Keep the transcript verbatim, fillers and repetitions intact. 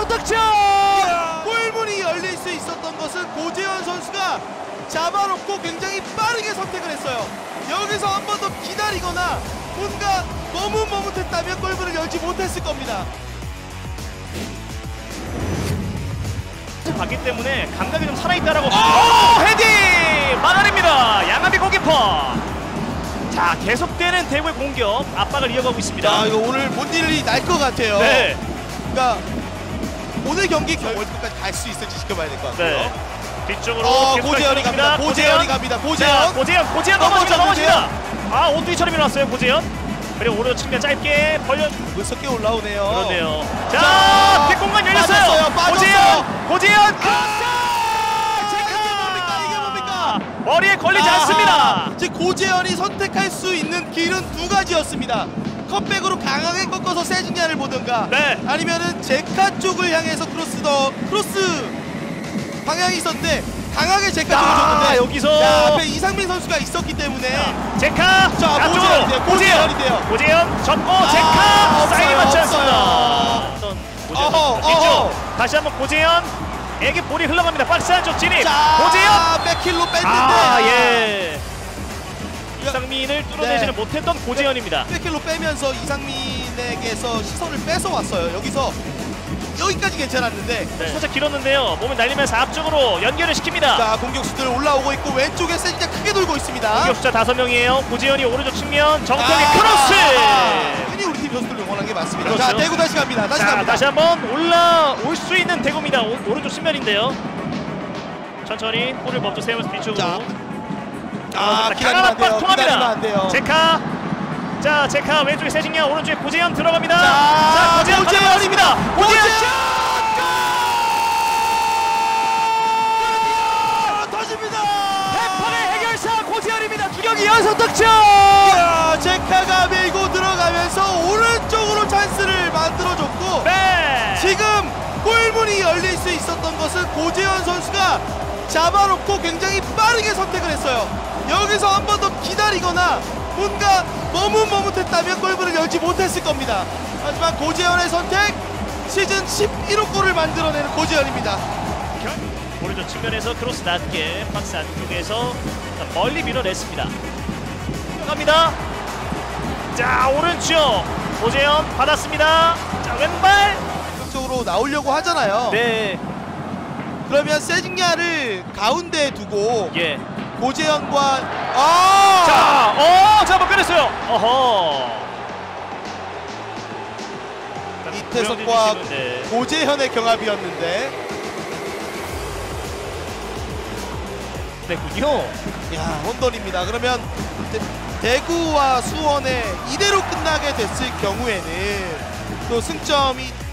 득점! 골문이 열릴 수 있었던 것은 고재현 선수가 잡아놓고 굉장히 빠르게 선택을 했어요. 여기서 한 번 더 기다리거나 뭔가 너무 머뭇했다면 골문을 열지 못했을 겁니다. 봤기 때문에 감각이 좀 살아있다라고. 오! 헤딩! 막아냅니다. 양아비 골키퍼. 자, 계속되는 대구의 공격 압박을 이어가고 있습니다. 야, 이거 오늘 뭔 일이 날 것 같아요. 네. 그러니까 오늘 경기 결 월드컵까지 갈 수 있을지 지켜봐야 될 것 같고요. 네. 뒤쪽으로 어, 계속 고재현이 갑니다. 고재현이 갑니다. 고재현. 자, 고재현, 고재현 넘어집니다. 넘어집니다. 아, 오뚜기처럼 일어났어요, 고재현. 그리고 오른쪽 측면 짧게 벌려. 무섭게 올라오네요. 그러네요. 자, 자, 뒷공간 열렸어요. 빠졌어요, 빠졌어요. 고재현, 고재현. 크로스! 아, 체크! 이게 뭡니까? 이게 뭡니까? 머리에 걸리지 아하. 않습니다. 즉 고재현이 선택할 수 있는 길은 두 가지였습니다. 컷백으로 강하게 꺾어서 세징야를 보든가, 네. 아니면은 제카 쪽을 향해서 크로스 더 크로스 방향이 있었는데 강하게 제카 쪽을 아, 줬는데 여기서 자, 앞에 이상민 선수가 있었기 때문에 제카. 자, 앞쪽으로. 고재현인데요. 고재현인데요. 고재현 접고 아, 제카. 없어요, 사인이 맞지 없어요. 않습니다. 어떤 고재현 어허, 선수. 뒤쪽. 어허. 다시 한번 고재현에게 볼이 흘러갑니다. 박스 안쪽 진입. 자, 고재현. 백킬로 뺐는데 아, 예. 이거- 이상민을 뚫어내지는 네. 못했던 고재현입니다. 백킬로 빼면서 이상민에게서 시선을 뺏어 왔어요. 여기서 여기까지 괜찮았는데 네. 살짝 길었는데요. 몸을 날리면서 앞쪽으로 연결을 시킵니다. 자, 공격수들 올라오고 있고 왼쪽에 세진자 크게 돌고 있습니다. 공격수자 다섯 명이에요. 고재현이 오른쪽 측면, 정태현이 아, 크로스. 흔히 우리 팀 선수들 응원한 게 맞습니다. 그렇죠. 자, 대구 다시 갑니다. 다시 자, 갑니다. 다시 한번 올라올 수 있는 대구입니다. 오, 오른쪽 측면인데요. 천천히 볼을 먼저 세우면서 뒤쪽으로. 자, 아, 강한 기다리면 안 돼요. 압박 기다리면 안 통합니다. 돼요. 제카. 자, 제카 왼쪽에 세징야, 오른쪽에 고재현 들어갑니다. 자, 고재현 고재현입니다. 고재현. 골! 터집니다. 대판의 해결사 고재현입니다. 주경이 연속 득점. 야, 제카가 밀고 들어가면서 오른쪽으로 찬스를 만들어줬고, 네. 지금 골문이 열릴 수 있었던 것은 고재현 선수가 잡아놓고 굉장히 빠르게 선택을 했어요. 여기서 한 번 더 기다리거나 뭔가 너무 머뭇했다면 골문을 열지 못했을 겁니다. 하지만 고재현의 선택, 시즌 십일 호 골을 만들어내는 고재현입니다. 오른쪽 측면에서 크로스 낮게 박스 안쪽에서 멀리 밀어냈습니다. 갑니다. 자, 오른쪽 고재현 받았습니다. 자, 왼발. 쪽으로 나오려고 하잖아요. 네. 그러면 세징야를 가운데에 두고 예. 고재현과 아! 자, 어, 자, 한번 빼냈어요. 어허. 이태석과 네. 고재현의 경합이었는데, 됐군요. 야, 혼돈입니다. 그러면 대, 대구와 수원에 이대로 끝나게 됐을 경우에는 또 승점이